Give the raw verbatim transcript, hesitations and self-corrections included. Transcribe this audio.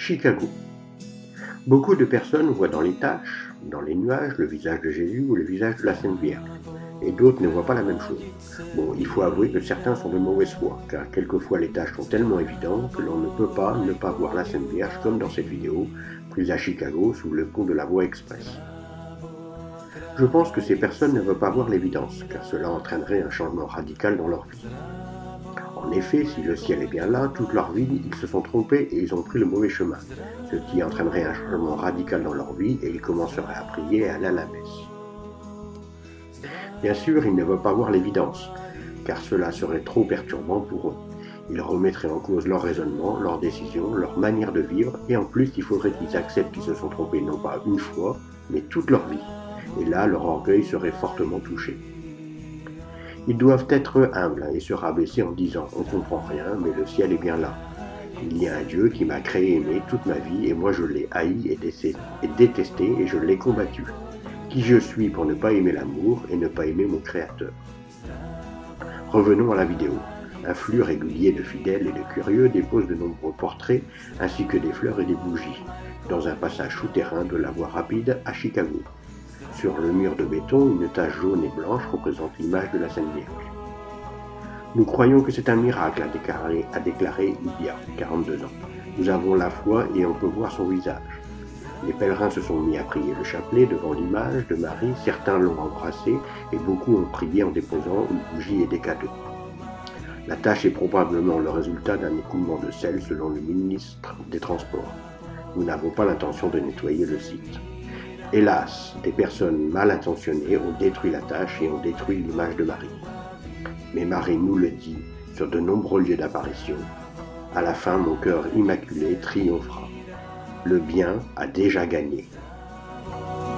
Chicago. Beaucoup de personnes voient dans les taches, dans les nuages, le visage de Jésus ou le visage de la Sainte Vierge, et d'autres ne voient pas la même chose. Bon, il faut avouer que certains sont de mauvaise foi, car quelquefois les taches sont tellement évidentes que l'on ne peut pas ne pas voir la Sainte Vierge comme dans cette vidéo, prise à Chicago sous le pont de la voie express. Je pense que ces personnes ne veulent pas voir l'évidence, car cela entraînerait un changement radical dans leur vie. En effet, si le ciel est bien là, toute leur vie, ils se sont trompés et ils ont pris le mauvais chemin, ce qui entraînerait un changement radical dans leur vie et ils commenceraient à prier et à aller à la messe. Bien sûr, ils ne veulent pas voir l'évidence, car cela serait trop perturbant pour eux. Ils remettraient en cause leur raisonnement, leurs décisions, leur manière de vivre, et en plus, il faudrait qu'ils acceptent qu'ils se sont trompés non pas une fois, mais toute leur vie. Et là, leur orgueil serait fortement touché. Ils doivent être humbles et se rabaisser en disant « On ne comprend rien, mais le ciel est bien là. Il y a un Dieu qui m'a créé et aimé toute ma vie, et moi je l'ai haï et détesté, et je l'ai combattu. Qui je suis pour ne pas aimer l'amour et ne pas aimer mon Créateur ?» Revenons à la vidéo. Un flux régulier de fidèles et de curieux dépose de nombreux portraits, ainsi que des fleurs et des bougies, dans un passage souterrain de la voie rapide à Chicago. Sur le mur de béton, une tache jaune et blanche représente l'image de la Sainte Vierge. Nous croyons que c'est un miracle, a déclaré, a déclaré Lydia, quarante-deux ans. Nous avons la foi et on peut voir son visage. Les pèlerins se sont mis à prier le chapelet devant l'image de Marie, certains l'ont embrassé et beaucoup ont prié en déposant une bougie et des cadeaux. La tache est probablement le résultat d'un écoulement de sel selon le ministre des Transports. Nous n'avons pas l'intention de nettoyer le site. Hélas, des personnes mal intentionnées ont détruit la tache et ont détruit l'image de Marie. Mais Marie nous le dit sur de nombreux lieux d'apparition. À la fin, mon cœur immaculé triomphera. Le bien a déjà gagné.